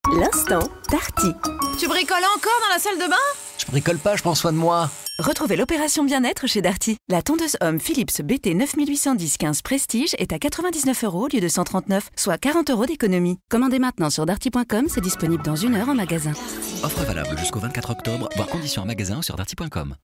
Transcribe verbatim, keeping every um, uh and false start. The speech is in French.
L'instant Darty. Tu bricoles encore dans la salle de bain? Je bricole pas, je prends soin de moi. Retrouvez l'opération bien-être chez Darty. La tondeuse homme Philips B T neuf huit un zéro quinze Prestige est à quatre-vingt-dix-neuf euros au lieu de cent trente-neuf, soit quarante euros d'économie. Commandez maintenant sur darty point com, c'est disponible dans une heure en magasin. Offre valable jusqu'au vingt-quatre octobre, voir conditions en magasin ou sur darty point com.